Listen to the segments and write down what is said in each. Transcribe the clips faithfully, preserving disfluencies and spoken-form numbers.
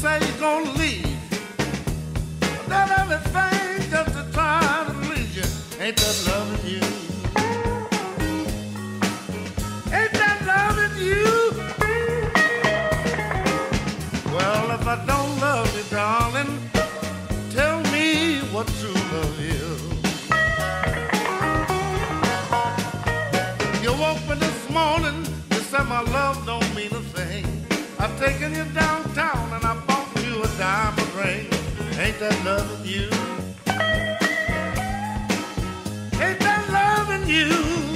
say you're gonna leave. Done everything just to try to please you. Ain't that loving you? Ain't that loving you? Well, if I don't love you, darling, tell me what true love is. You woke me this morning, you said my love don't mean a thing. I've taken you downtown and I bought you a diamond ring. Ain't that loving you? Ain't that loving you?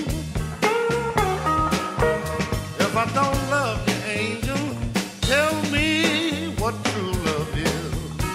If I don't love you, angel, tell me what true love is.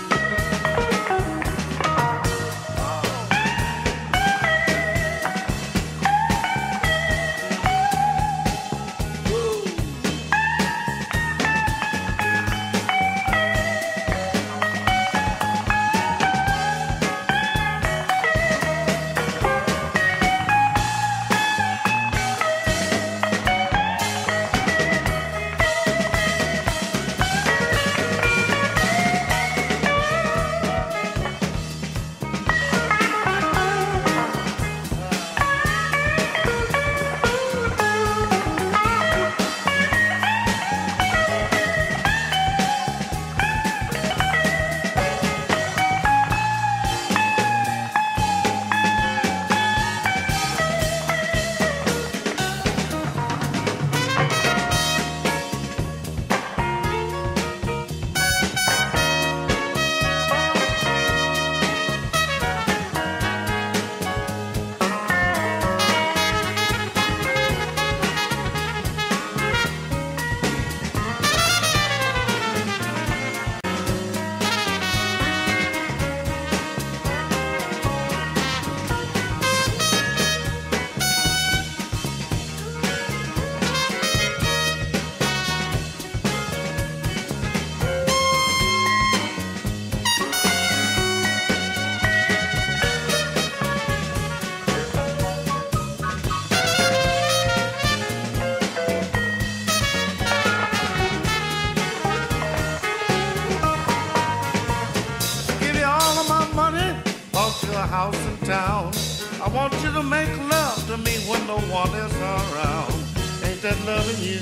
House in town. I want you to make love to me when no one is around. Ain't that loving you?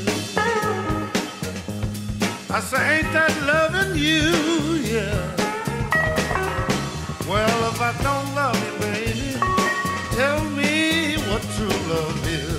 I say, ain't that loving you? Yeah. Well, if I don't love you, baby, tell me what true love is.